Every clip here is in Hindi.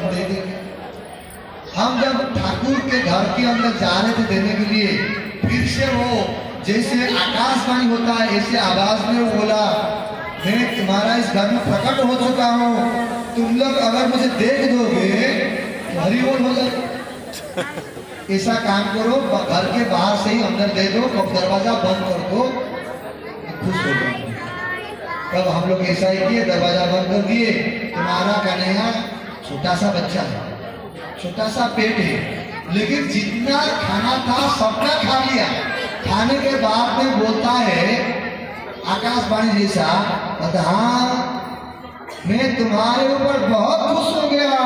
हम दे देंगे। हम जब ठाकुर के घर के अंदर जा रहे थे देने के लिए, फिर से वो जैसे आकाशवाणी होता है ऐसे आवाज में वो बोला, मैं तुम्हारा इस घर में प्रकट हो चुका हूँ, तुम लोग अगर मुझे देख दोगे तो हरि बोल हो जाए। ऐसा काम करो, घर के बाहर से ही अंदर दे दो, कब दरवाजा बंद कर दो, खुश हो जाओ। तब हम लोग ऐसा ही किए, दरवाजा बंद कर दिए। तुम्हारा कन्हैया छोटा सा बच्चा है, छोटा सा पेट है, लेकिन जितना खाना था सबका खा लिया। खाने के बाद में बोलता है आकाशवाणी जैसा, हाँ मैं तुम्हारे ऊपर बहुत खुश हो गया,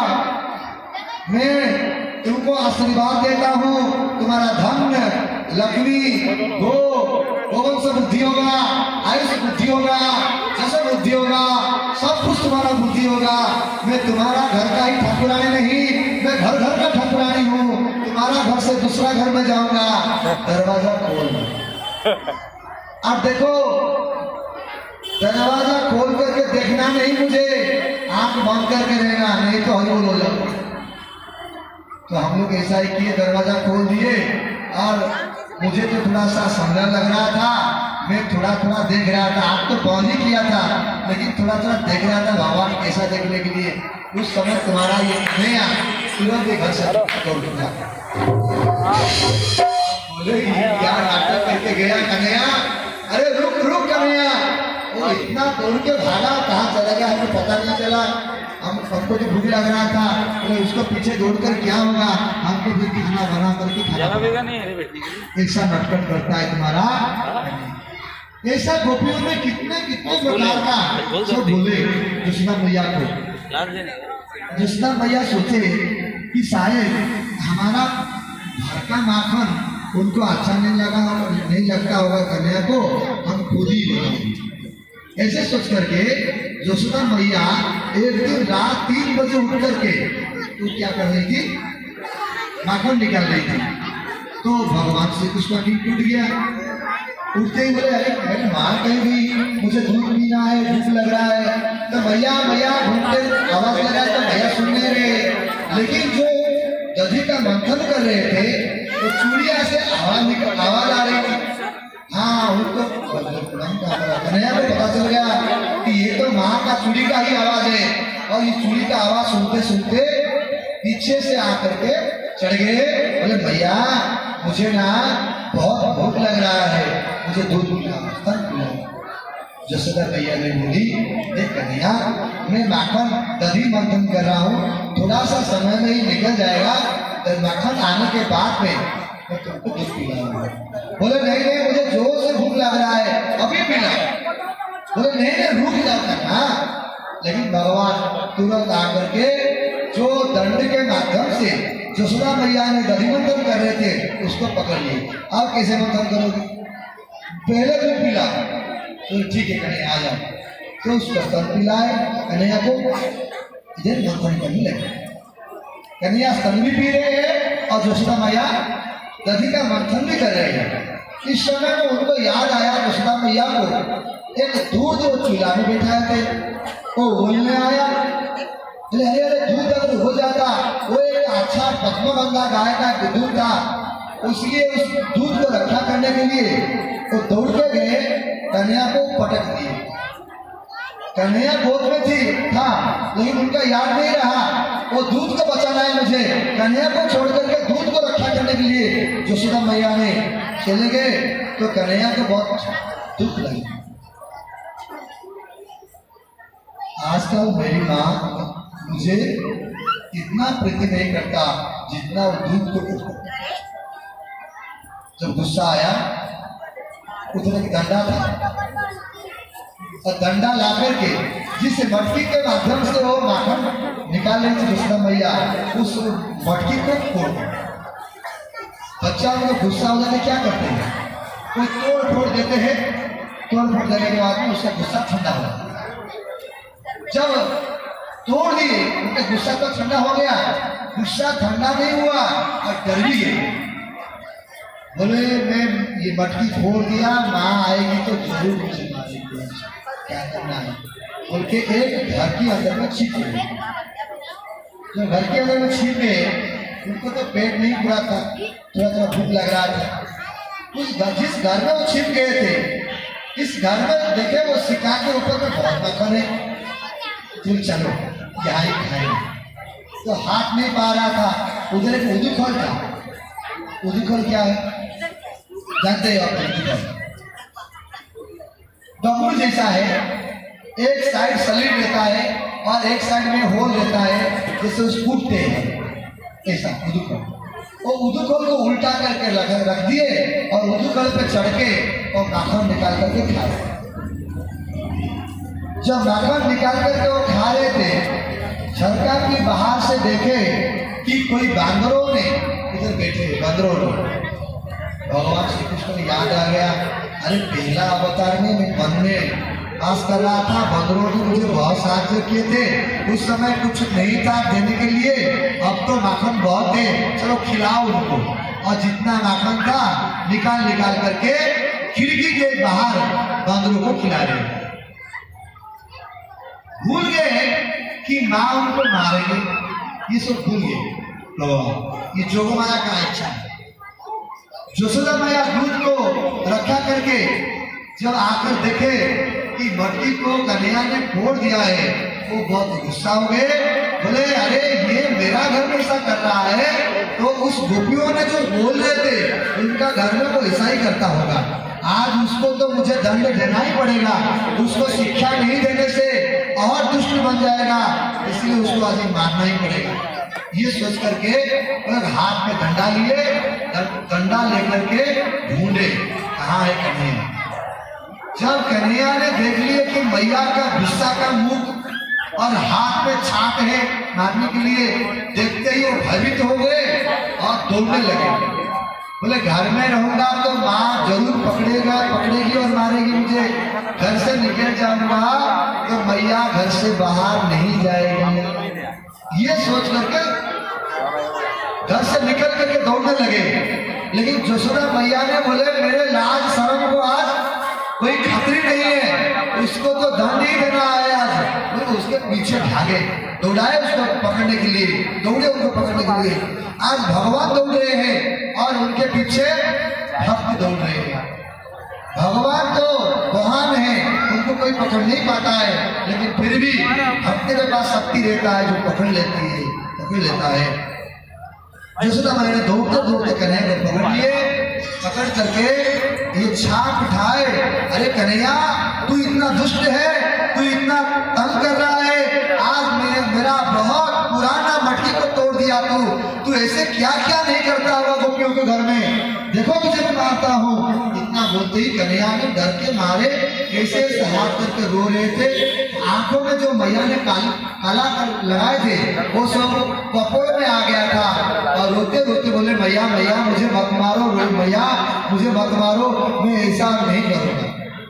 मैं तुमको आशीर्वाद देता हूँ, तुम्हारा धन लक्ष्मी भोगन से बुद्धि होगा, आयुष बुद्धि होगा, जैसे बुद्धि होगा, सब कुछ तुम्हारा बुद्धि होगा। मैं तुम्हारा घर का ही ठाकुरानी नहीं, मैं घर घर का ठाकुरानी हूँ, तुम्हारा घर से दूसरा घर में जाऊंगा। दरवाजा खोल, अब देखो दरवाजा खोल करके देखना नहीं मुझे, आंख बंद करके रहना, नहीं तो हरि बोल हो जाओ। तो हम लोग ऐसा ही किए, दरवाजा खोल दिए। और मुझे तो थोड़ा सा सुंदर लग रहा था, मैं थोड़ा थोड़ा देख रहा था, आप तो बंद ही किया था, लेकिन थोड़ा थोड़ा देख रहा था भगवान कैसा देखने के लिए। उस समय तुम्हारा ये नया तुरंत घर से तोड़ दूंगा। बोले क्या नाटक करके गया कन्हैया, अरे रुक रुक कन्हैया। वो इतना तोड़ के भागा, कहाँ चला गया हमें पता नहीं चला। हमको जो भूख लग रहा था, तो उसको पीछे दौड़कर क्या होगा, हमको फिर खाना बना करके खाना। ऐसा नाटक करता है तुम्हारा। ऐसा गोपियों में कितने कितने प्रकार का सब बोले जसोदा मैया को। जसोदा मैया सोचे कि शायद हमारा घर का माखन उनको अच्छा नहीं लगा, नहीं लगता होगा कन्हैया को, हम खुद ही लेंगे। ऐसे सोच करके जसोदा मैया एक दिन रात 3 बजे उठ करके तो क्या कर रही थी, माखन निकाल रही थी। तो भगवान श्री कृष्ण का नींद टूट गया। उठते ही बोले, अरे मेरी माँ कहीं गई, मुझे दूध पीना है, भूख लग रहा है। तो मैया मैया घूमते आवाज लगा तो भैया सुन नहीं रहे, लेकिन जो दधी का मंथन कर रहे थे तो चूड़िया से आवाज आ रही थी। हाँ उनको कन्हैया को पता चल गया कि ये तो माँ का चूड़ी का ही आवाज है। और ये चूड़ी का आवाज सुनते सुनते पीछे से आकर के चढ़ गए। बोले भैया मुझे ना बहुत भूख लग रहा है, मुझे दूध पिला। जसोदा मैया ने बोली, देख कन्हैया मैं माखन दही मंथन कर रहा हूँ, थोड़ा सा समय में ही निकल जाएगा, तो माखन आने के बाद में मैं तुमको दूध पिलाऊंगा। बोले नहीं नहीं मुझे जोर से भूख लग रहा है, अभी पिला। बोले नहीं नहीं रुक जाओ कन्हैया। लेकिन भगवान तुरंत आकर के जो दंड के माध्यम से जसोदा मैया ने दधी मंथन कर रहे थे उसको पकड़ लिए। अब कैसे मंथन करोगे, पहले दूध पिला। तो ठीक है कन्हैया आ जाओ। तो उसको स्तन पिलाए कन्हैया को, इधर मंथन करने लगे। कन्हैया स्तन भी पी रहे हैं और जसोदा मैया दधी का मंथन भी कर रहे हैं। इस समय में उनको याद आया जसोदा मैया को एक दूध वो चूल्हा में बैठाए थे, वो बोलने आया, अरे अरे दूध अगर हो जाता, वो एक अच्छा पद्मगंगा गाय का दूध था, उसलिए उस दूध को रक्षा करने के लिए वो दौड़ के गए, कन्हैया को पटक दिए। कन्हैया गोद में था लेकिन उनका याद नहीं रहा, वो दूध को बचाना है मुझे। कन्हैया को छोड़ करके दूध को रक्षा करने के लिए जसोदा मैया ने चले गए। तो कन्हैया को बहुत दुख लगा। आजकल मेरी माँ मुझे इतना प्रीति नहीं करता जितना वो दूध को करता। जब गुस्सा आया उतने डंडा था, और डंडा ला करके जिस मटकी के माध्यम से वो माखन निकाल रही थी जसोदा मैया, उस मटकी को फोड़ दिया। बच्चा उनको गुस्सा हो जाते क्या करते हैं, कोई तोड़ फोड़ देते हैं, तोड़ फोड़ देने के बाद में उसका गुस्सा ठंडा हो जाता है। जब तोड़ दिए उनका गुस्सा तो ठंडा हो गया, गुस्सा ठंडा नहीं हुआ और डर भी गए। बोले मैं ये मटकी फोड़ दिया, माँ आएगी तो जरूर मुझे मारेगी, क्या करना है बोल के एक घर के अंदर में छिप गए। जो घर के अंदर में छिप गए, उनको तो पेट नहीं पूरा था, थोड़ा थोड़ा भूख लग रहा था। जिस घर में वो छिप गए थे, इस घर में देखे वो सिक्का के ऊपर में बहुत मक्खन है, चलो यहाँ ही खाएंगे। तो हाथ नहीं पा रहा था। उधर एक उदुखोल था। उदुखोल क्या है जानते हो आप? उदुखोल डमरू जैसा है, एक साइड सलीट रहता है और एक साइड में होल रहता है, जैसे उस फूटते हैं ऐसा उदुखोल। वो उदुखोल को उल्टा करके रख दिए और उदुखोल पे चढ़ के और माखन निकाल करके खाए। जब माखन निकाल करके वो खा रहे थे, झरका की बाहर से देखे कि कोई बांदरों ने इधर बैठे, बांदरों ने। भगवान श्री कृष्ण को याद आ गया, अरे पहला अवतार में मैं मन में आस कर रहा था, बांदरों ने मुझे बहुत साहाय्य किए थे, उस समय कुछ नहीं था देने के लिए, अब तो माखन बहुत है, चलो खिलाओ उनको। और जितना माखन था निकाल निकाल करके खिड़की के बाहर बांदरों को खिला रहे। भूल गए कि माँ उनको मारेंगे, ये सब भूल गए। ये जोगमाया का इच्छा है। यशोदा मैया दूध को रखा करके जब आकर देखे कि मटकी को कन्हैया ने फोड़ दिया है, वो बहुत गुस्सा हो गए। बोले अरे ये मेरा घर में ऐसा कर रहा है, तो उस गोपियों ने जो बोल रहे थे उनका घर में वो ऐसा ही करता होगा। आज उसको तो मुझे दंड देना ही पड़ेगा, उसको शिक्षा नहीं देने से और दुष्ट बन जाएगा, इसलिए उसको आज मारना ही पड़ेगा। ये सोच करके हाथ में डंडा लिए, डंडा लेकर के ढूंढे कहाँ है कन्हैया। जब कन्हैया ने देख लिया कि मैया का गुस्सा का मुख और हाथ में छाप है मारने के लिए, देखते ही वो भयभीत हो गए और दौड़ने लगे। बोले घर में रहूंगा तो माँ जरूर पकड़ेगी और मारेगी मुझे, घर से निकल जाऊंगा तो मैया घर से बाहर नहीं जाएगी। ये सोच करके घर से निकल करके दौड़ने लगे। लेकिन यशोदा मैया ने बोले मेरे लाज शर्म को आज कोई खतरी नहीं है, उसको तो दंड ही देना है आज। तो उसके पीछे भागे, दौड़ाए उसको पकड़ने के लिए, दौड़े उनको पकड़ने के लिए। आज भगवान दौड़ रहे हैं और उनके पीछे भक्त दौड़ रहे हैं। भगवान तो महान है, उनको कोई पकड़ नहीं पाता है, लेकिन फिर भी भक्त के पास शक्ति रहता है जो पकड़ लेता है। यशोदा मैया ने दौड़ते दौड़ते कन्हैया को पकड़ लिए, पकड़ करके ये छाप उठाए। अरे कन्हैया तू इतना दुष्ट है, तू इतना तंग कर रहा है, आज मेरा बहुत पुराना मटकी को तोड़ दिया तू ऐसे क्या क्या नहीं करता होगा गोपियों के घर में, देखो तुझे मैं मारता हूँ। इतना बोलते ही कन्हैया ने डर के मारे ऐसे हाथ करके रो रहे थे। आंखों में जो मैया ने काला लगाए थे वो सब कपड़ों में आ गया था और रोते रोते बोले मैया मैया मुझे मत मारो, मैया मुझे मत मारो, मैं ऐसा नहीं करूँगा।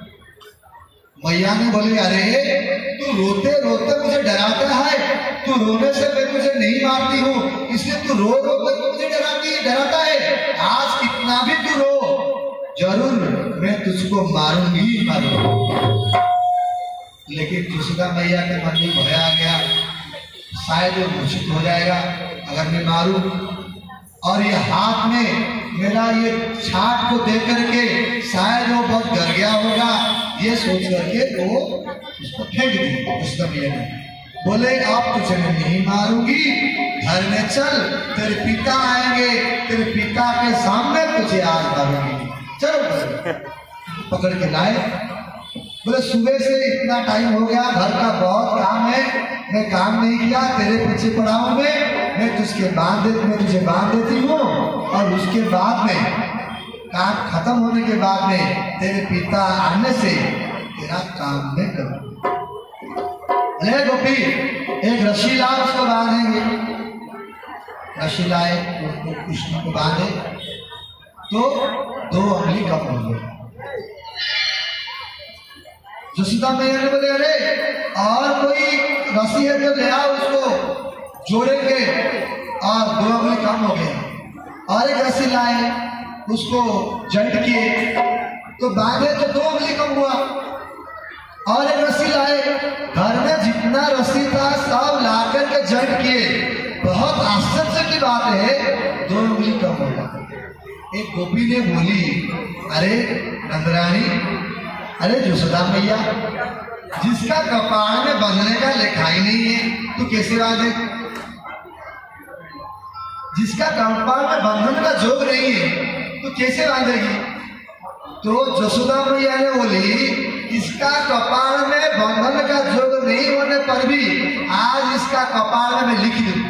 मैया ने बोले अरे तू रोते रोते मुझे डराता है, तू रोने से मैं तुझे नहीं मारती हूँ, इसलिए तू रो रो कर मुझे डराता है। आज कितना भी तू रो, जरूर मैं तुझको मारूंगी मारूंगी। लेकिन यशोदा मैया के मन में भय आ गया, शायद वो घोषित हो जाएगा अगर मैं मारूं, और ये हाथ में मेरा ये छाप को देख करके शायद वो बहुत डर गया होगा। ये सोच करके वो उसको फेंक दी। यशोदा मैया ने बोले अब तुझे मैं नहीं मारूंगी, घर में चल, तेरे पिता आएंगे, तेरे पिता के सामने तुझे आज मारूंगी, चलो। पकड़ के लाए। बोले सुबह से इतना टाइम हो गया, घर का बहुत काम है, मैं काम नहीं किया, तेरे पीछे पड़ा हूं मैं तुझे बांध देती हूँ और उसके बाद में काम खत्म होने के बाद में तेरे पिता आने से तेरा काम में करूँ। अरे गोपी एक रस्सी ला, उसको बांधेंगे। रस्सी लाए, उसको कृष्ण को बांधे तो 2 उंगली कम हो गई। यशोदा मैया ने बोले अरे और कोई रस्सी है तो ले आओ, उसको जोड़ेंगे, और 2 उंगली कम हो गए। और एक रस्सी लाए, उसको जंट किए तो बांधे तो 2 उंगली कम हुआ। और एक रस्सी लाए, घर में जितना रस्सी था सब ला करके जंट किए है 2 उंगली कम होगा। एक गोपी ने बोली, अरे नंदरानी, अरे यशोदा मैया, जिसका कपाड़ में बंधने का लिखा ही नहीं है तो कैसे बांधे? जिसका कपाड़ में बंधन का जोग नहीं है तो कैसे बांधेगी? तो यशोदा मैया ने बोली, इसका कपाड़ में बंधन का जोग नहीं होने पर भी आज इसका कपाड़ में मैं लिख दूं,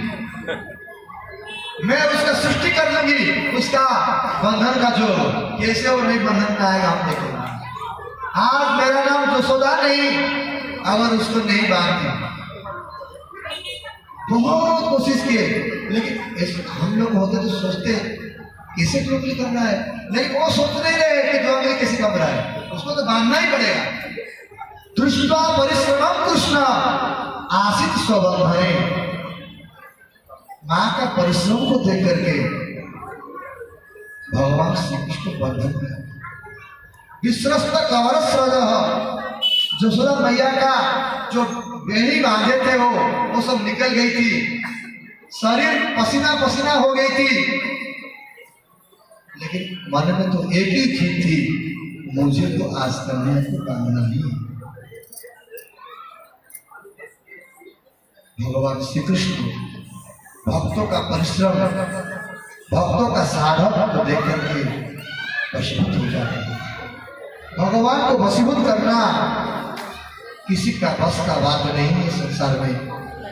मैं उसका सृष्टि कर लूंगी उसका बंधन का जोग। कैसे और नहीं बंधन का आएगा आप देखेंगे। आज मेरा नाम यशोदा नहीं, अगर उसको नहीं बांधती। बहुत कोशिश किए, लेकिन हम लोग होते तो सोचते कैसे टोकली करना है, लेकिन वो सोच नहीं रहे कि 2 उंगली कैसे कम रहा है, उसको तो बांधना ही पड़ेगा। दृष्टा परिश्रम कृष्ण आशित स्वबंधने, मां का परिश्रम को देख करके भगवान श्री कृष्ण बंधन में विश्वस्त कवर स्रज, यशोदा मैया का जो बेड़ी बांधे थे वो सब निकल गई थी, शरीर पसीना पसीना हो गई थी, लेकिन मन में तो एक ही चीज थी, मुझे तो आज कन्या को बांधना ही है। भगवान श्री कृष्ण भक्तों का परिश्रम, भक्तों का साधन को देख करके वशीभूत हो जाते हैं। भगवान को वशीभूत करना किसी का बस का बात नहीं है संसार में,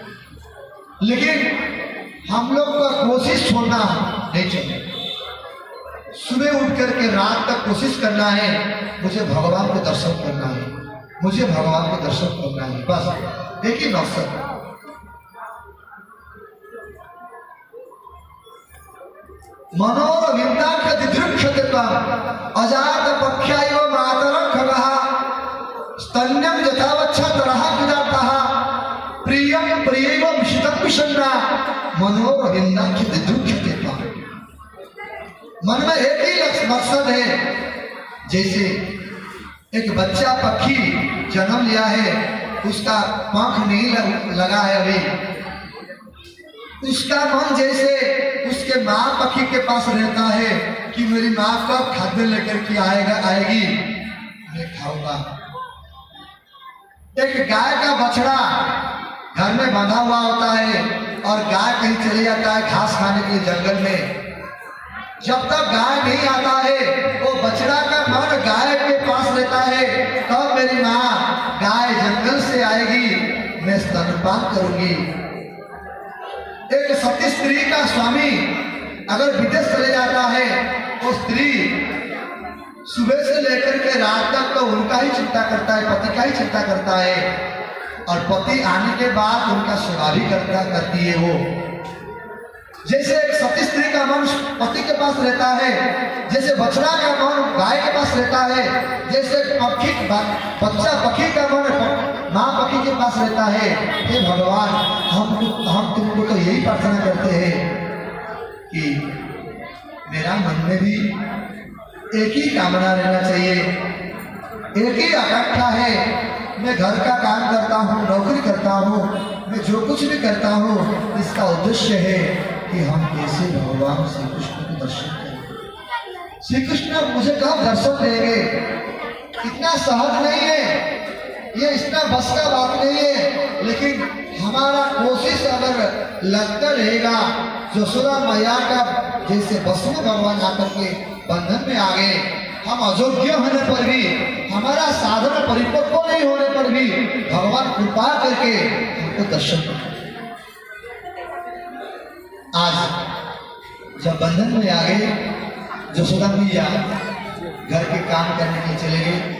लेकिन हम लोग का कोशिश छोड़ना नहीं चाहिए। सुबह उठ करके रात तक कोशिश करना है, मुझे भगवान के दर्शन करना है, मुझे भगवान के दर्शन करना है, बस एक ही मकसद। मनोरविंदाक्षते अजात पक्षाय मातरं खगः स्तन्यं यथावच्छतरः विदातः प्रियं प्रियैव विशितं विषण्णा मनोरविंदाक्षते। मन में एक ही मकसद है। जैसे एक बच्चा पक्षी जन्म लिया है, उसका पंख नहीं लगा है अभी, उसका मन जैसे उसके माँ पक्षी के पास रहता है कि मेरी माँ कब खाद्य लेकर के आएगी, मैं खाऊंगा। एक गाय का बछड़ा घर में बंधा हुआ होता है और गाय कहीं चले जाता है घास खाने के लिए जंगल में, जब तक गाय नहीं आता है वो बछड़ा का मन गाय के पास रहता है, तब मेरी माँ गाय जंगल से आएगी, मैं स्तनपान करूंगी। एक सती स्त्री का स्वामी अगर विदेश चले जाता है, वो स्त्री सुबह से लेकर के रात तक तो उनका ही चिंता करता है, पति का ही चिंता करता है, और पति आने के बाद उनका सेवा भी करती है वो। जैसे एक सती स्त्री का मन पति के पास रहता है, जैसे बछड़ा का मन गाय के पास रहता है, जैसे बच्चा पक्षी का मन माँ पक्षी के पास रहता है। हे भगवान, हम तुमको तो यही प्रार्थना करते हैं कि मेरा मन में भी एक ही कामना रहना चाहिए, एक ही आकांक्षा है। मैं घर का काम करता हूँ, नौकरी करता हूँ, मैं जो कुछ भी करता हूँ, इसका उद्देश्य है कि हम कैसे भगवान श्री कृष्ण को दर्शन करें। श्री कृष्ण मुझे कब दर्शन देंगे, इतना सहज नहीं है, ये इतना बस का बात नहीं है, लेकिन हमारा कोशिश अगर लगता रहेगा, यशोदा मैया का जैसे बस में भगवान आकर के बंधन में आ गए, हम अयोग्य होने पर भी, हमारा साधन परिपक्व नहीं होने पर भी भगवान कृपा करके हमको दर्शन करते। आज जब बंधन में आ गए, यशोदा मैया घर के काम करने के लिए चले गए।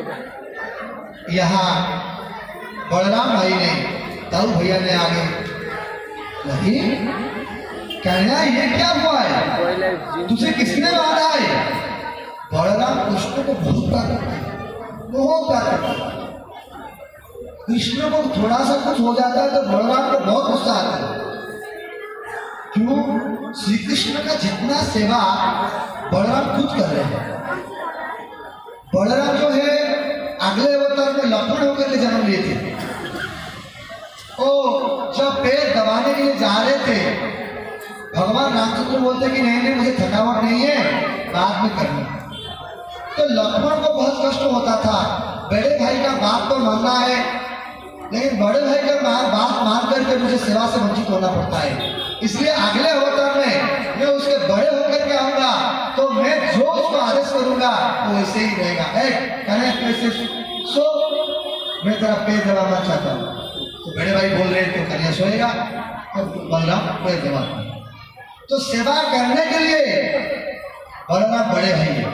यहाँ बलराम भाई ने, ताऊ भैया ने आगे, नहीं कहना ये क्या हुआ है, तुझे किसने बांधा है? बलराम कृष्ण को बहुत प्यार करता है, बहुत प्यार करता है। कृष्ण को थोड़ा सा कुछ हो जाता है तो बलराम को बहुत गुस्सा आता है। क्यों? श्री कृष्ण का जितना सेवा बलराम खुद कर रहे हैं। बलराम जो है अगले अवतार में लक्ष्मण होकर के जन्म लिए थे। ओ जब पैर दबाने के लिए जा रहे थे, भगवान लक्ष्मण बोलते कि नहीं नहीं मुझे थकावट नहीं है, बाद में करना। तो लक्ष्मण को बहुत कष्ट होता था, बड़े भाई का बात तो मानना है, लेकिन बड़े भाई का बात मान करके मुझे सेवा से वंचित होना पड़ता है। इसलिए अगले अवतार में मैं उसके बड़े होकर के आऊंगा, तो मैं जो उसको आदेश करूंगा वो वैसे ही रहेगा। कैसे सो, मैं तेरा पैर दबाना चाहता हूँ। तो बड़े भाई बोल रहे तो कन्या सोएगा और बलराम पैर दबा। तो सेवा करने के लिए बलराम बड़े भाई है।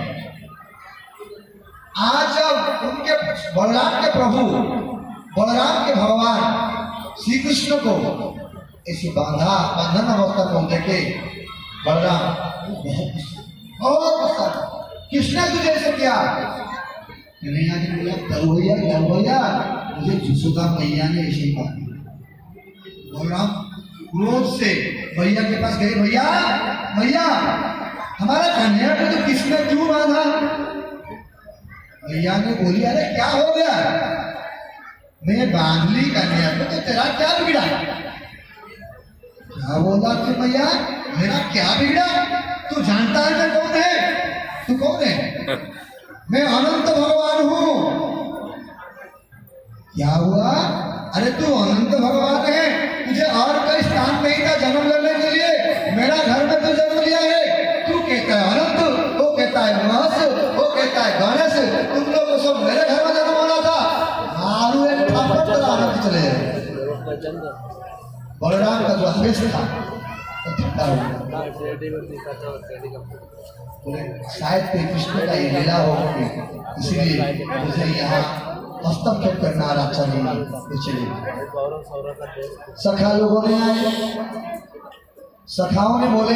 आज जब उनके बलराम के प्रभु, बलराम के भगवान श्री कृष्ण को ऐसी बंधन अवस्था को देखे बलराम बहुत गुस्सा, किसने तुझे ऐसे किया? कन्हैया ने बोला दरभैया मुझे यशोदा मैया ने ऐसे कहा। बलराम क्रोध से भैया के पास गए, भैया भैया हमारा कन्हैया को तो किसने क्यों बांधा? भैया ने बोली अरे क्या हो गया? मैं बांध ली कन्हैया को, तो तेरा क्या बिगड़ा? क्या बोला कि भैया मेरा क्या बिगड़ा? तू जानता है मैं कौन है? तू कौन है? मैं अनंत भगवान हूँ। क्या हुआ? अरे तू अनंत भगवान है, तुझे और कोई स्थान नहीं था जन्म लेने के लिए, मेरा घर में तो जन्म लिया है। तू कहता है अनंत, वो कहता है महस, वो कहता है गणेश, तुम लोग को सब मेरे घर में जन्म होना था। मारू एक थापड़ तो आनंद चले। बलराम का जो अभ्यास था तो ठंडा हो गया। शायद कोई कृष्ण का ये लीला हो, इसलिए मुझे यहाँ हस्तक्षेप करना अच्छा नहीं। सखा लोगों ने आए, सखाओं ने बोले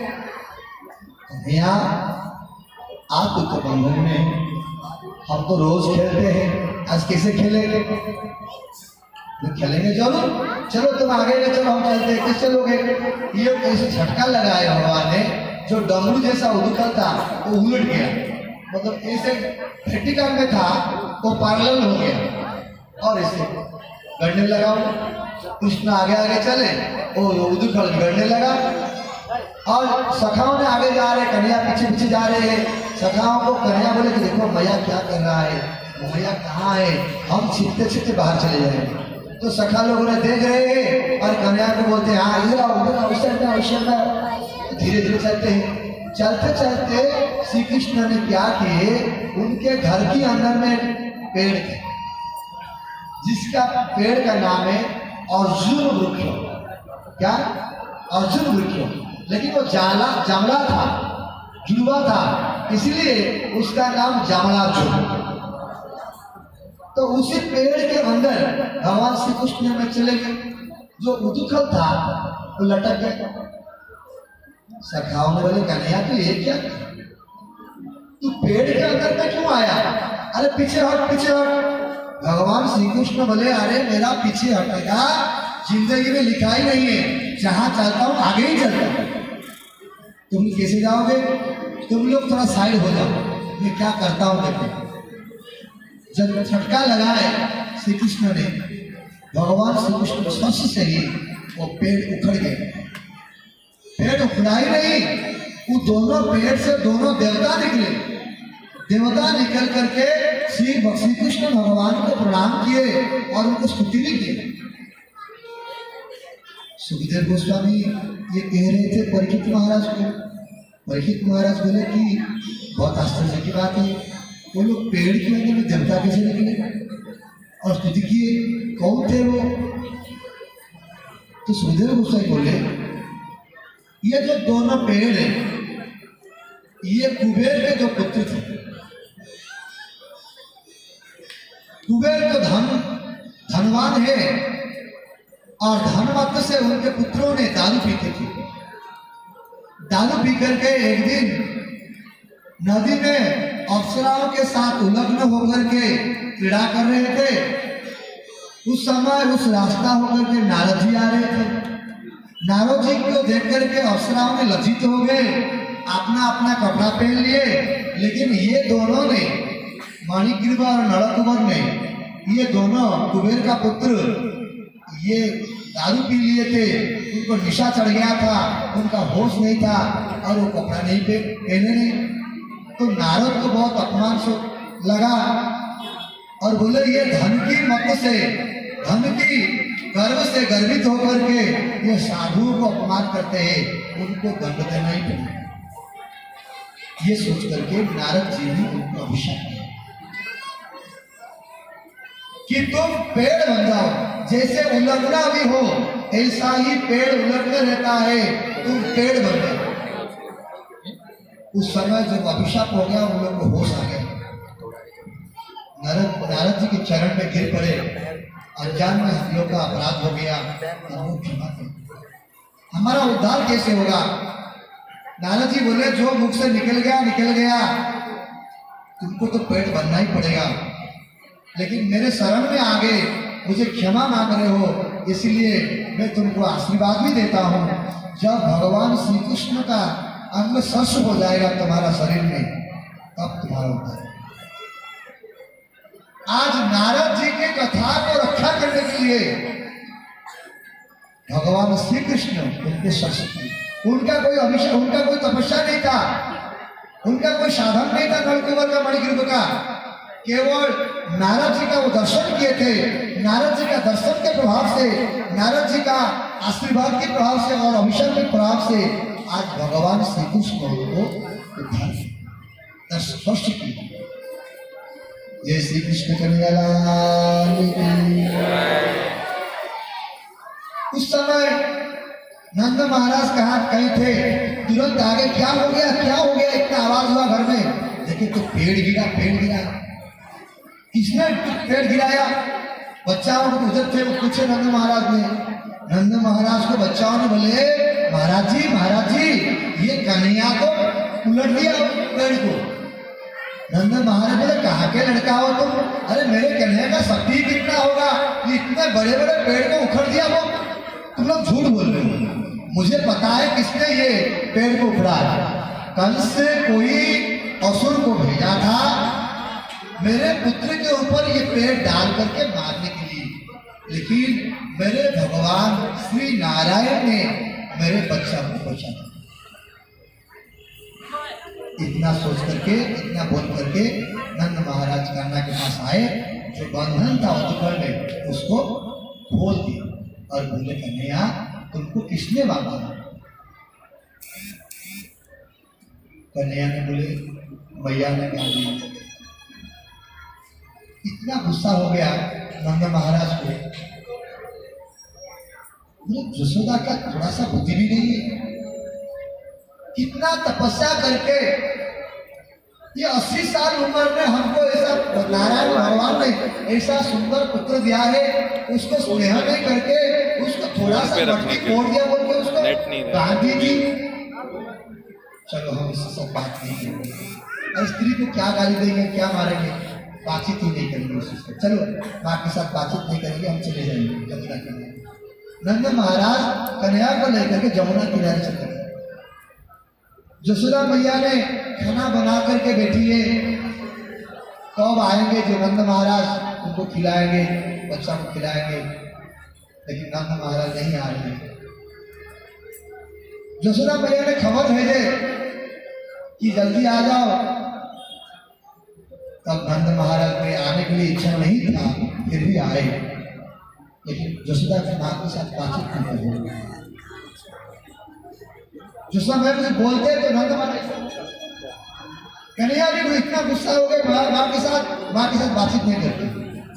भैया आप तो बंधन में, हम तो रोज खेलते हैं, आज कैसे खेलेंगे? खेलेंगे चलो चलो तुम आगे ले चलो, हम चलते हैं। किस चलोगे? ये ऐसे झटका लगाया भगवान ने, जो डमरू जैसा उदुकल था वो उलट गया, मतलब ऐसे क्रिटिकल में था वो पैरेलल हो गया और ऐसे गड़ने लगा। कृष्ण आगे आगे चले, वो उदुकल गड़ने लगा और सखाओं ने आगे जा रहे, कन्हैया पीछे पीछे जा रहे हैं। सखाओं को कन्हैया बोले कि देखो भैया क्या कर रहा है, भैया कहाँ है, हम छिपते छिपते बाहर चले जाएंगे। तो सखा लोगों ने देख रहे हैं और कन्हैया को बोलते हैं हाँ इधर आओ, अवसर में धीरे धीरे चलते हैं। चलते चलते श्री कृष्ण ने क्या किए, उनके घर के अंदर में पेड़ थे, जिसका पेड़ का नाम है अर्जुन वृक्ष। क्या? अर्जुन वृक्ष, लेकिन वो जामला था, जुड़वा था, इसलिए उसका नाम जामलार्जुन। तो उसी पेड़ के अंदर भगवान श्री कृष्ण में चले गए, जो उदुखल था वो लटक गया। सखाओं ने बोले कन्हैया तू ये क्या, तू पेड़ के अंदर में क्यों आया? अरे पीछे हट पीछे हट। भगवान श्री कृष्ण बोले अरे मेरा पीछे हटेगा जिंदगी में लिखा ही नहीं है, जहां चलता हूं आगे ही चलता हूं। तुम कैसे जाओगे? तुम लोग थोड़ा साइड हो जाओ, मैं क्या करता हूं देखो। जब झटका लगाए श्री कृष्ण ने, भगवान श्री कृष्ण स्पर्श से ही वो पेड़ उखड़ गए। पेड़ उखड़ा ही नहीं, वो दोनों पेड़ से दोनों देवता निकले। देवता निकल करके श्री कृष्ण भगवान को प्रणाम किए और उनको स्तुति भी की। सुखदेव गोस्वामी ये कह रहे थे परीक्षित महाराज को। परीक्षित महाराज बोले कि बहुत आश्चर्य की बात है, वो लोग पेड़ के अंदर में देवता कैसे निकले और स्तुति किए, कौन थे वो? तो सुखदेव गोस्वामी बोले ये जो दोनों पेड़ हैं ये कुबेर के जो पुत्र थे। कुबेर तो धनवान है और धनवत से उनके पुत्रों ने दारू पीते थे। दारू पी करके एक दिन नदी में अप्सराओं के साथ उलग्न होकर के क्रीड़ा कर रहे थे। उस समय उस रास्ता होकर के नारद जी आ रहे थे। नारद जी को देख करके अप्सराओं ने लज्जित हो गए, अपना अपना कपड़ा पहन लिए। लेकिन ये दोनों ने, मणिग्रीवा और नलकुबर ने, ये दोनों कुबेर का पुत्र ये दारू पी लिए थे, उनको नशा चढ़ गया था, उनका होश नहीं था और वो कपड़ा नहीं पहने नहीं। तो नारद को बहुत अपमान से लगा और बोले ये धन की मत से, धन की गर्व से गर्वित होकर के ये साधुओं को अपमान करते हैं, उनको दंड देना ही पड़ेगा। ये सोच करके नारद जी ने उनको अभिशाप किया कि तुम पेड़ बन जाओ, जैसे उलटना भी हो ऐसा ही पेड़ उलटने रहता है, तुम पेड़ बन जाओ। उस समय जब अभिशाप हो गया उन लोग को होश आ गया, नारद जी के चरण में गिर पड़े, अनजान में हम लोग का अपराध हो गया, हमको क्षमा करो, हमारा उद्धार कैसे होगा। नारद जी बोले जो मुख से निकल गया, तुमको तो पेड़ बनना ही पड़ेगा, लेकिन मेरे शरण में आ गए, मुझे क्षमा मांग रहे हो, इसलिए मैं तुमको आशीर्वाद भी देता हूँ। जब भगवान श्री कृष्ण का अंग स्पर्श हो जाएगा तुम्हारा शरीर में, तब तुम्हारा उद्धार। आज नारद जी के कथा को रक्षा करने के लिए भगवान श्री कृष्ण उनके स्पर्श, उनका कोई अभिषेक, उनका कोई तपस्या नहीं था, उनका कोई साधन नहीं था नलकुबर का, मणिग्रीव का, केवल नारद जी का वो दर्शन किए थे। नारद जी का दर्शन के प्रभाव से, नारद जी का आशीर्वाद के प्रभाव से और अभिषेक के प्रभाव से आज भगवान श्री कृष्ण को उद्धार स्पर्श की। जय श्री कृष्ण कन्हैया लाल की। उस समय नंद महाराज कहीं थे, तुरंत आगे क्या हो गया, इतना आवाज हुआ घर में, देखिए तो पेड़ गिरा। किसने पेड़ गिराया? बच्चाओं को उधर थे, पूछे नंद महाराज ने। नंद महाराज को बच्चाओं ने बोले महाराज जी ये कन्हैया को उलट दिया पेड़ को। नंद महाराज बोले कहाँ के लड़का हो तुम? अरे मेरे कन्हैया का शक्ति कितना होगा, ये इतने बड़े बड़े पेड़ को उखड़ दिया वो? तुम लोग झूठ बोल रहे हो, मुझे पता है किसने ये पेड़ को उखड़ा। कंस से कोई असुर को भेजा था मेरे पुत्र के ऊपर ये पेड़ डाल करके मारने के लिए, लेकिन मेरे भगवान श्री नारायण ने मेरे बच्चा को बचाया। इतना सोच करके, इतना बोल करके नंद महाराज कान्हा के पास आए, जो बंधन था उद्दकर में उसको खोल दिया और बोले कन्हैया तुमको किसने बांधा? कन्हैया ने बोले मैया ने बांध दिया। इतना गुस्सा हो गया नंद महाराज को, यशोदा का थोड़ा सा बुद्धि भी नहीं है। कितना तपस्या करके ये 80 साल उम्र में हमको ऐसा नारायण भगवान ने ऐसा सुंदर पुत्र दिया है, उसको स्नेह नहीं करके उसको थोड़ा सा मटकी फोड़ दिया बोल के उसको गांधी जी। चलो हम इससे सब बात नहीं करेंगे, स्त्री को क्या गाली देंगे, क्या मारेंगे, बातचीत ही नहीं करेंगे उससे। चलो माँ के साथ बातचीत नहीं करेंगे, हम चले जाएंगे जमुना किनारे। नंद महाराज कन्हैया को लेकर के जमुना किनारे चले गए। यशोदा मैया ने खाना बना करके बैठी है, कब आएंगे जो नंद महाराज उनको खिलाएंगे, बच्चा को खिलाएंगे, लेकिन नंद महाराज नहीं आ रहे। यशोदा मैया ने खबर भेजे कि जल्दी आ जाओ। तब नंद महाराज ने आने के लिए इच्छा नहीं था, फिर भी आए, लेकिन यशोदा की मां के साथ बातचीत नहीं कर। जिस समय मुझे बोलते तो नंद महाराज कन्हैया जी को इतना गुस्सा हो गया, माँ के साथ बातचीत नहीं करते।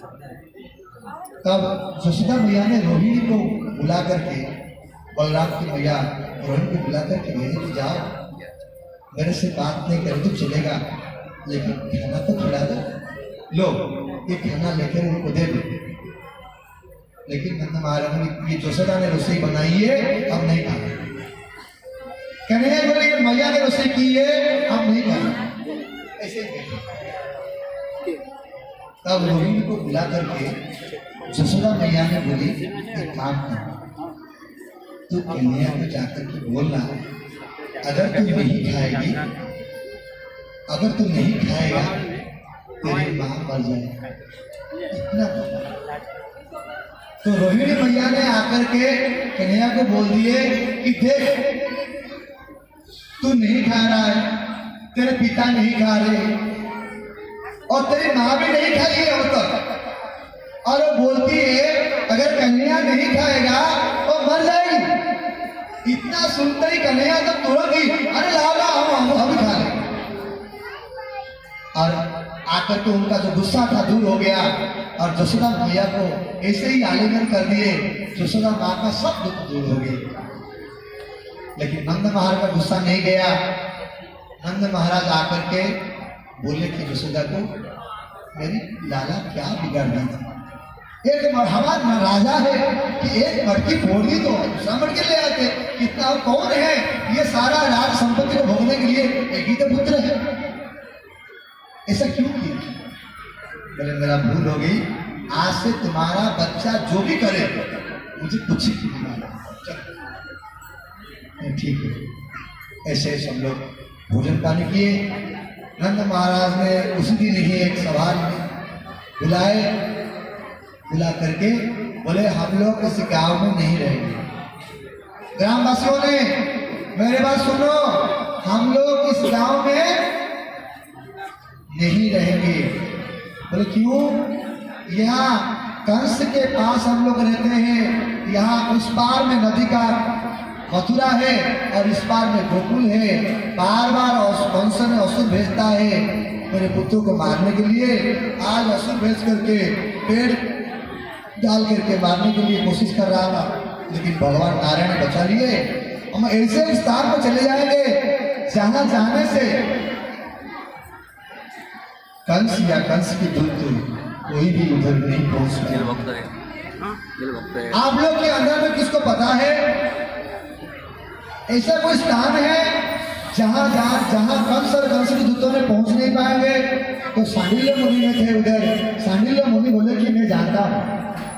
तब यशोदा मैया ने रोहिणी को बुला करके, बलराम की मैया रोहिणी को बुला करके भेजे कि जाओ, मेरे से बात नहीं करे तो चलेगा, लेकिन खाना तो खिला दो, लो ये खाना लेकर उनको दे दो। लेकिन नंद महाराज ने, ये यशोदा ने रसोई बनाई है, अब नहीं खाना। कन्हैया बोले ये मैया ने रसोई की है, अब नहीं खाना, ऐसे ही। तब रोहिणी को बुला करके यशोदा मैया ने बोली एक काम कर, तू कन्हैया को जाकर के बोलना अगर तू नहीं खाएगी, अगर तू नहीं खाएगा तेरी मां मर जाएगी। इतना तो रोहिणी मैया ने आकर के कन्हैया को बोल दिए कि देख, तू नहीं खा रहा है, तेरे पिता नहीं खा रहे और तेरी माँ भी नहीं खाई है अब तक। और वो बोलती है अगर कन्हैया नहीं खाएगा तो मर जाएगी। इतना सुनते ही कन्हैया तो तुरंत ही अरे लाओ लाओ हम खा लें। और आकर के उनका जो गुस्सा था दूर हो गया और जसोदा मैया को ऐसे ही आलिंगन कर दिए। जसोदा माँ का सब दुख दूर हो गए। लेकिन नंद महाराज का गुस्सा नहीं गया। नंद महाराज आकर के बोले कि जसोदा को मेरी लाला क्या बिगाड़ दी थी। एक हमारा राजा है कि एक मटकी फोड़ दी तो दूसरा मटकी ले आते। कितना कौन है ये सारा राज संपत्ति को भोगने के लिए एक ही तो पुत्र है, ऐसा क्यों किया? बोले मेरा भूल हो गई, आज से तुम्हारा बच्चा जो भी करे मुझे कुछ नहीं मालूम। ठीक है। ऐसे हम लोग भोजन पानी किए। नंद महाराज ने उसी दिन ही एक सभा बुलाए, बुला करके बोले हम लोग इस गांव में नहीं रहेंगे। ग्रामवासियों ने मेरे बात सुनो, हम लोग इस गांव में नहीं रहेंगे। बोले क्यों? यहाँ कंस के पास हम लोग रहते हैं। यहाँ उस पार में नदी का मथुरा है और इस पार में गोकुल है। बार बार कंस ने असुर भेजता है मेरे पुत्रों को मारने के लिए। आज असुर भेज करके पेड़ डाल करके मारने के लिए कोशिश कर रहा था, लेकिन भगवान नारायण ने बचा लिए। हम ऐसे स्थान पर चले जाएंगे जहां जाने से कंस या कंस की दूत कोई भी उधर नहीं पहुंच पाए। आप लोग के अंदर में किसको पता है ऐसा कोई स्थान है जहां कंस और कंस के दूतों ने पहुंच नहीं पाएंगे? तो सांडिल्य मुनि में थे उधर। सांडिल्य मुनि बोले कि मैं जानता हूं,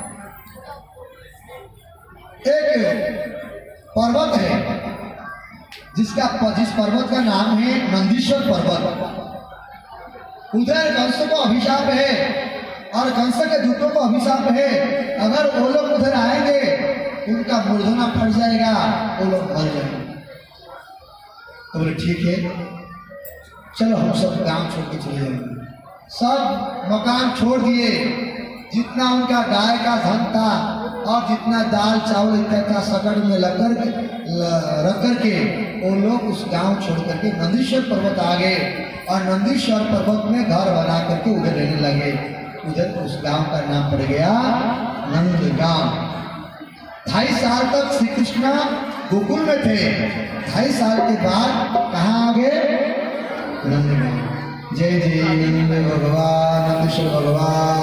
एक पर्वत है जिस पर्वत का नाम है नंदीश्वर पर्वत। उधर कंस को अभिशाप है और कंस के दूतों को अभिशाप है। अगर वो लोग उधर आएंगे उनका मूर्धना फट जाएगा, वो लोग मर जाएंगे। तो बोले ठीक है, चलो हम सब गांव छोड़ के चले जाएंगे। सब मकान छोड़ दिए, जितना उनका गाय का धन था और जितना दाल चावल इत्यादि था सकड़ में रख करके वो लोग उस गांव छोड़ करके नंदीश्वर पर्वत आ गए और नंदीश्वर पर्वत में घर बना करके उधर रहने लगे। उधर उस गांव का नाम पड़ गया नंदगांव। 2.5 साल तक श्री कृष्ण गोकुल में थे। 2.5 साल के बाद कहाँ आ गए? नंदगांव। जय जय नंद भगवान, नंदीश्वर भगवान।